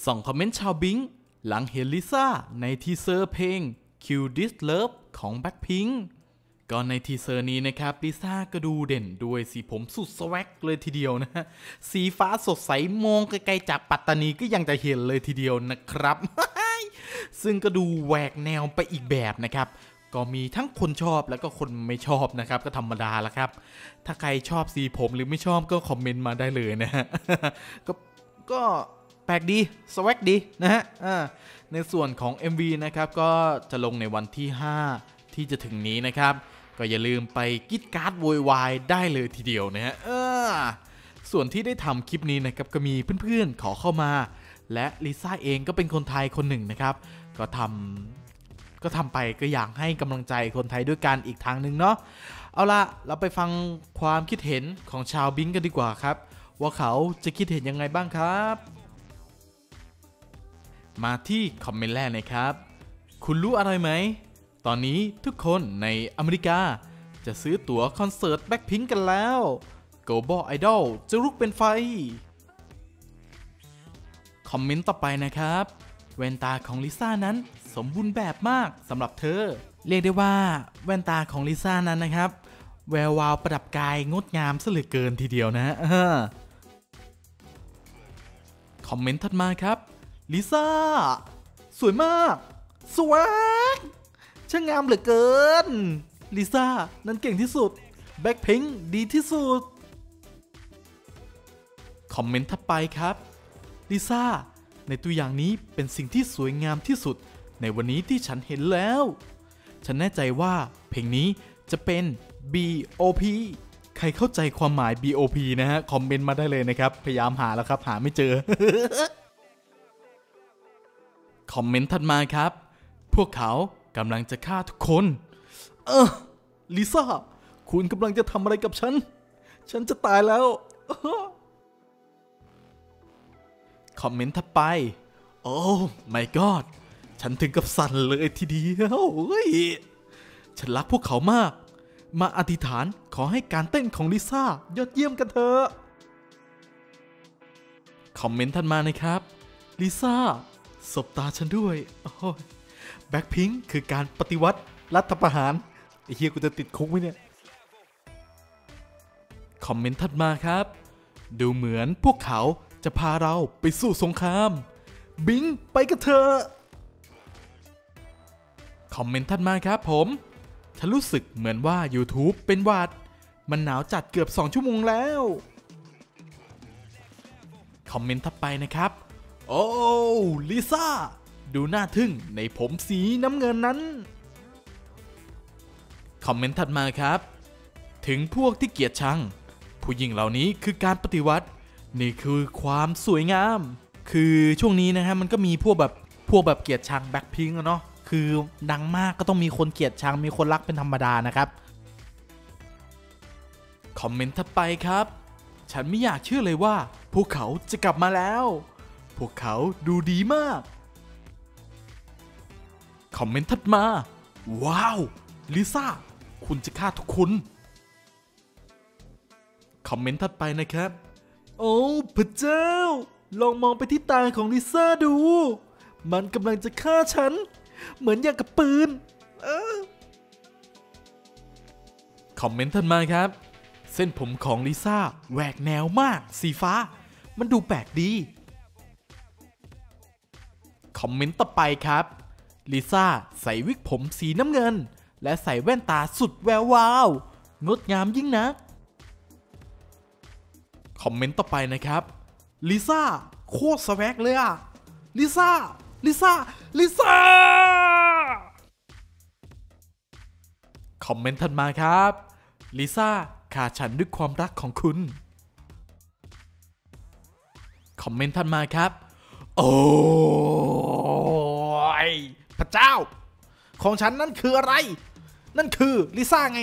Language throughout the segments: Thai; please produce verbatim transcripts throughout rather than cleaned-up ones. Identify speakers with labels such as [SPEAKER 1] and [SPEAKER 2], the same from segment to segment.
[SPEAKER 1] ส่องคอมเมนต์ชาวบิงหลังเห็นลิซ่าในทีเซอร์เพลง Kill This Love ของ Blackpink ก็ในทีเซอร์นี้นะครับลิซ่าก็ดูเด่นด้วยสีผมสุดสวักเลยทีเดียวนะฮะสีฟ้าสดใสมองไกลๆจากปัตตานีก็ยังจะเห็นเลยทีเดียวนะครับ ซึ่งก็ดูแหวกแนวไปอีกแบบนะครับก็มีทั้งคนชอบแล้วก็คนไม่ชอบนะครับก็ธรรมดาละครับถ้าใครชอบสีผมหรือไม่ชอบก็คอมเมนต์มาได้เลยนะฮะ ก็ก็แปลกดีสวักดีนะฮะในส่วนของ เอ็ม วี นะครับก็จะลงในวันที่ห้าที่จะถึงนี้นะครับก็อย่าลืมไปกิ๊ดการ์ดโวยวายได้เลยทีเดียวนะฮะส่วนที่ได้ทำคลิปนี้นะครับก็มีเพื่อนๆขอเข้ามาและลิซ่าเองก็เป็นคนไทยคนหนึ่งนะครับก็ทำก็ทำไปก็อยากให้กำลังใจคนไทยด้วยกันอีกทางหนึ่งเนาะเอาละเราไปฟังความคิดเห็นของชาวบิงกันดีกว่าครับว่าเขาจะคิดเห็นยังไงบ้างครับมาที่คอมเมนต์แรกนะครับคุณรู้อะไรไหมตอนนี้ทุกคนในอเมริกาจะซื้อตั๋วคอนเสิร์ตแบ็คพิงค์กันแล้ว Global Idol จะลุกเป็นไฟคอมเมนต์ต่อไปนะครับแว่นตาของลิซ่านั้นสมบูรณ์แบบมากสำหรับเธอเรียกได้ว่าแว่นตาของลิซ่านั้นนะครับแวววาวประดับกายงดงามซะเหลือเกินทีเดียวนะคอมเมนต์ถัดมาครับลิซ่าสวยมากสวยช่างงามเหลือเกินลิซ่านั้นเก่งที่สุดแบ็คพิงค์ดีที่สุดคอมเมนต์ถัดไปครับลิซ่าในตัวอย่างนี้เป็นสิ่งที่สวยงามที่สุดในวันนี้ที่ฉันเห็นแล้วฉันแน่ใจว่าเพลงนี้จะเป็น บี โอ พี ใครเข้าใจความหมาย บี โอ พี นะฮะคอมเมนต์มาได้เลยนะครับพยายามหาแล้วครับหาไม่เจอ คอมเมนต์ถัดมาครับพวกเขากำลังจะฆ่าทุกคนเออลิซ่าคุณกำลังจะทำอะไรกับฉันฉันจะตายแล้ว คอมเมนต์ถัดไปโอ้ my god ฉันถึงกับสั่นเลยทีเดียวเฮ้ยฉันรักพวกเขามากมาอธิษฐานขอให้การเต้นของลิซ่ายอดเยี่ยมกันเถอะคอมเมนต์ถัดมานะครับลิซ่าสบตาฉันด้วยโอ้ยแบ็คพิงค์คือการปฏิวัติรัฐประหารไอ้เฮียกูจะติดคุกไหมเนี่ยคอมเมนต์ถัดมาครับดูเหมือนพวกเขาจะพาเราไปสู่สงครามบิงไปกันเถอะคอมเมนต์ถัดมาครับผมฉันรู้สึกเหมือนว่า YouTube เป็นหวัดมันหนาวจัดเกือบสองชั่วโมงแล้วคอมเมนต์ถัดไปนะครับโอ้ลิซ่าดูน่าทึ่งในผมสีน้ำเงินนั้นคอมเมนต์ถัดมาครับถึงพวกที่เกลียดชังผู้หญิงเหล่านี้คือการปฏิวัตินี่คือความสวยงามคือช่วงนี้นะฮะมันก็มีพวกแบบพวกแบบเกลียดชังแบ็คพิงค์เนาะคือดังมากก็ต้องมีคนเกลียดชังมีคนรักเป็นธรรมดานะครับคอมเมนต์ถัดไปครับฉันไม่อยากเชื่อเลยว่าพวกเขาจะกลับมาแล้วพวกเขาดูดีมากคอมเมนต์ถัดมาว้าวลิซ่าคุณจะฆ่าทุกคนคอมเมนต์ถัดไปนะครับโอ้พระเจ้าลองมองไปที่ตาของลิซ่าดูมันกำลังจะฆ่าฉันเหมือนอย่างกับปืนคอมเมนต์ถัดมาครับเส้นผมของลิซ่าแหวกแนวมากสีฟ้ามันดูแปลกดีคอมเมนต์ต่อไปครับลิซ่าใส่วิกผมสีน้ำเงินและใส่แว่นตาสุดแวววาวงดงามยิ่งนักคอมเมนต์ต่อไปนะครับลิซ่าโคตรสวักเลยอะลิซ่าลิซ่าลิซ่าคอมเมนต์ถัดมาครับลิซ่าฆ่าฉันด้วยความรักของคุณคอมเมนต์ถัดมาครับโอ้ยพระเจ้าของฉันนั่นคืออะไรนั่นคือลิซ่าไง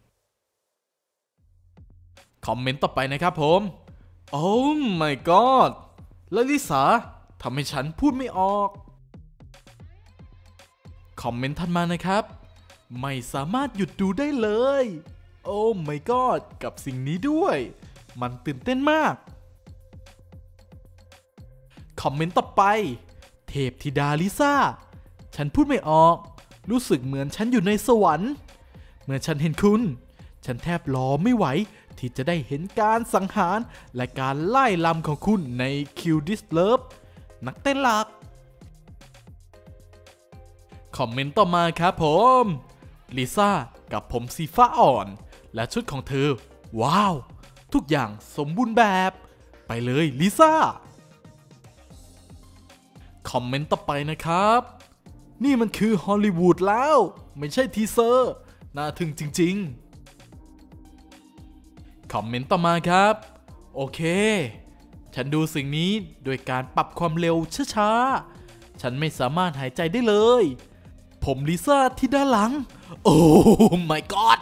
[SPEAKER 1] คอมเมนต์ต่อไปนะครับผมโอ้ my god แล้วลิซ่าทำให้ฉันพูดไม่ออกคอมเมนต์ถัดมานะครับไม่สามารถหยุดดูได้เลยโอ้ my god กับสิ่งนี้ด้วยมันตื่นเต้นมากคอมเมนต์ต่อไปเทพธิดาลิซ่าฉันพูดไม่ออกรู้สึกเหมือนฉันอยู่ในสวรรค์เมื่อฉันเห็นคุณฉันแทบรอไม่ไหวที่จะได้เห็นการสังหารและการไล่ลำของคุณใน Kill This Love นักเต้นหลักคอมเมนต์ต่อมาครับผมลิซ่ากับผมสีฟ้าอ่อนและชุดของเธอว้าวทุกอย่างสมบูรณ์แบบไปเลยลิซ่าคอมเมนต์ต่อไปนะครับนี่มันคือฮอลลีวูดแล้วไม่ใช่ทีเซอร์น่าทึ่งจริงๆคอมเมนต์ต่อมาครับโอเคฉันดูสิ่งนี้โดยการปรับความเร็วช้าๆฉันไม่สามารถหายใจได้เลยผมลิซ่าที่ด้านหลังโอ้ my god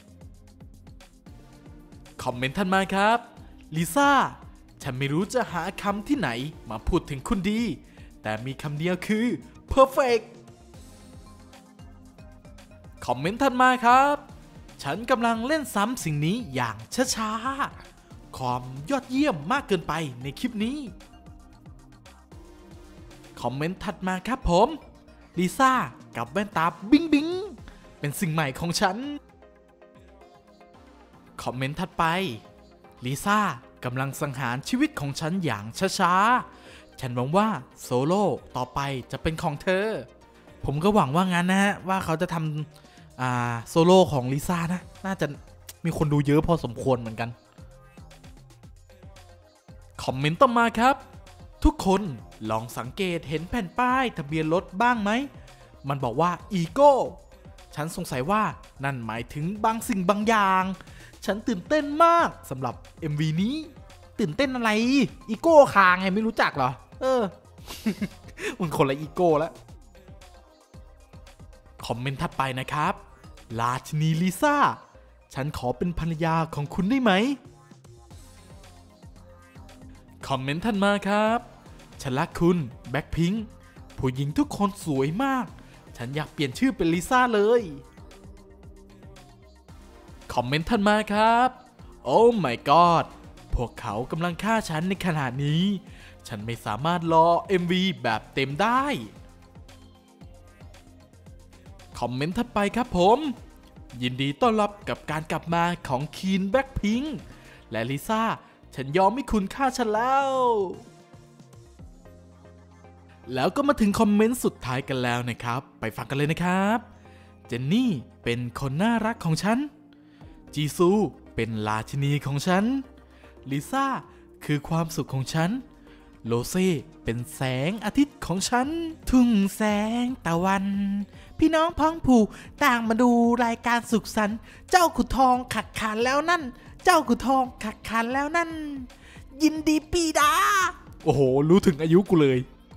[SPEAKER 1] คอมเมนต์ถัดมาครับลิซ่าฉันไม่รู้จะหาคำที่ไหนมาพูดถึงคุณดีแต่มีคำเดียวคือ perfect คอมเมนต์ถัดมาครับฉันกำลังเล่นซ้ำสิ่งนี้อย่างช้าๆความยอดเยี่ยมมากเกินไปในคลิปนี้คอมเมนต์ถัดมาครับผมลิซ่ากับแว่นตาบิงบิงเป็นสิ่งใหม่ของฉันคอมเมนต์ถัดไปลิซ่ากำลังสังหารชีวิตของฉันอย่างช้าๆฉันหวังว่าโซโล่ต่อไปจะเป็นของเธอผมก็หวังว่างั้นนะฮะว่าเขาจะทำอ่าโซโล่ของลิซ่านะน่าจะมีคนดูเยอะพอสมควรเหมือนกันคอมเมนต์ต่อมาครับทุกคนลองสังเกตเห็นแผ่นป้ายทะเบียนรถบ้างไหมมันบอกว่าอีโก้ฉันสงสัยว่านั่นหมายถึงบางสิ่งบางอย่างฉันตื่นเต้นมากสำหรับ เอ็ม วี นี้ตื่นเต้นอะไรอีโก้คางไงไม่รู้จักเหรอเออ มันคนละอีโก้แล้วคอมเมนต์ถัดไปนะครับราชินีลิซ่าฉันขอเป็นภรรยาของคุณได้ไหมคอมเมนต์ถัดมาครับฉันรักคุณแบ็คพิงค์ผู้หญิงทุกคนสวยมากฉันอยากเปลี่ยนชื่อเป็นลิซ่าเลยคอมเมนต์ถัดมาครับโอ้ my god พวกเขากำลังฆ่าฉันในขณะนี้ฉันไม่สามารถรอ เอ็ม วี แบบเต็มได้คอมเมนต์ถัดไปครับผมยินดีต้อนรับกับการกลับมาของคีนแบ็คพิงค์และลิซ่าฉันยอมให้คุณฆ่าฉันแล้วแล้วก็มาถึงคอมเมนต์สุดท้ายกันแล้วนะครับไปฟังกันเลยนะครับเจนนี่เป็นคนน่ารักของฉันจีซูเป็นราชินีของฉันลิซ่าคือความสุขของฉันโรเซ่เป็นแสงอาทิตย์ของฉันทุ่งแสงตะวันพี่น้องพ้องผู้ต่างมาดูรายการสุขสันต์เจ้าขุนทองขัดขานแล้วนั่นเจ้าขุนทองขัดขานแล้วนั่นยินดีปีดาโอ้โหรู้ถึงอายุกูเลย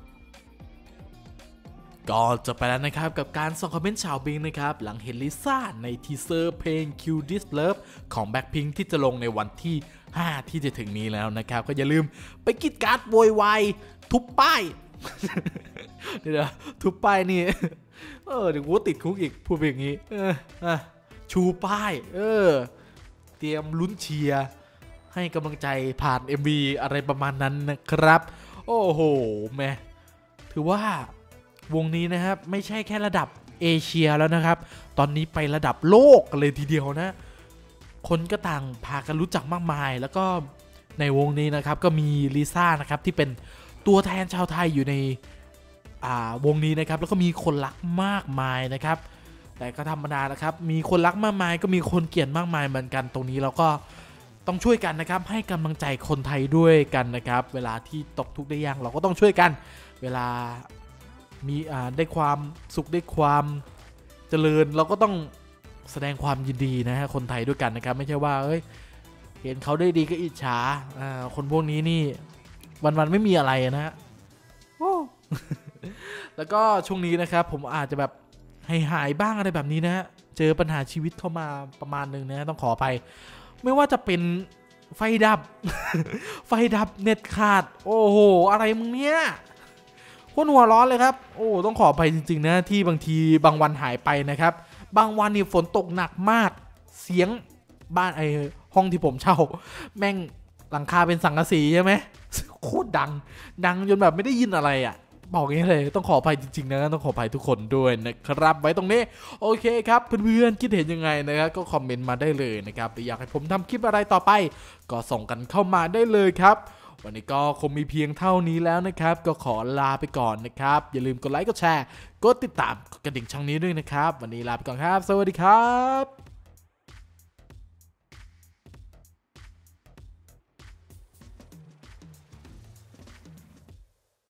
[SPEAKER 1] ก็จบไปแล้วนะครับกับการส่งคอมเมนต์ชาวบิงนะครับหลังเห็นลิซ่าในทีเซอร์เพลง Kill This Love ของ Blackpink ที่จะลงในวันที่ห้าที่จะถึงนี้แล้วนะครับก็อย่าลืมไปกิดการ์ดโวยวายทุบป้าย เดี๋ยวทุบป้ายนี่เออเดี๋ยวกูติดคุกอีกพูดอย่างนี้เออชูป้ายเออเตรียมลุ้นเชียร์ให้กำลังใจผ่าน เอ็ม วี อะไรประมาณนั้นนะครับโอ้โหแม่ถือว่าวงนี้นะครับไม่ใช่แค่ระดับเอเชียแล้วนะครับตอนนี้ไประดับโลกกันเลยทีเดียวนะคนก็ต่างพากันรู้จักมากมายแล้วก็ในวงนี้นะครับก็มีลิซ่านะครับที่เป็นตัวแทนชาวไทยอยู่ในอ่าวงนี้นะครับแล้วก็มีคนรักมากมายนะครับแต่ก็ธรรมดานะครับมีคนรักมากมายก็มีคนเกลียดมากมายเหมือนกันตรงนี้เราก็ต้องช่วยกันนะครับให้กำลังใจคนไทยด้วยกันนะครับเวลาที่ตกทุกข์ได้ยากเราก็ต้องช่วยกันเวลามีอ่าได้ความสุขได้ความเจริญเราก็ต้องแสดงความยินดีนะฮะคนไทยด้วยกันนะครับไม่ใช่ว่าเอ้ยเห็นเขาได้ดีก็อิจฉาอ่าคนพวกนี้นี่วันๆไม่มีอะไรนะฮะ แล้วก็ช่วงนี้นะครับผมอาจจะแบบให้หายบ้างอะไรแบบนี้นะฮะเจอปัญหาชีวิตเข้ามาประมาณนึงนะต้องขอไปไม่ว่าจะเป็นไฟดับ ไฟดับเน็ตขาดโอ้โหอะไรมึงเนี่ยคนหัวร้อนเลยครับโอ้ต้องขอไปจริงๆนะที่บางทีบางวันหายไปนะครับบางวันนี่ฝนตกหนักมากเสียงบ้านไอห้องที่ผมเช่าแม่งหลังคาเป็นสังกะสีใช่ไหมโค
[SPEAKER 2] โคตรดังดังจนแบบไม่ได้ยินอะไรอ่ะบอกอย่างนี้เลยต้องขออภัยจริงๆนะต้องขออภัยทุกคนด้วยนะครับไว้ตรงนี้โอเคครับเพื่อนๆคิดเห็นยังไงนะครับก็คอมเมนต์มาได้เลยนะครับอยากให้ผมทำคลิปอะไรต่อไปก็ส่งกันเข้ามาได้เลยครับวันนี้ก็คงมีเพียงเท่านี้แล้วนะครับก็ขอลาไปก่อนนะครับอย่าลืมกดไลค์กดแชร์กดติดตามกดกระดิ่งช่องนี้ด้วยนะครับวันนี้ลาไปก่อนครับสวัสดีครับ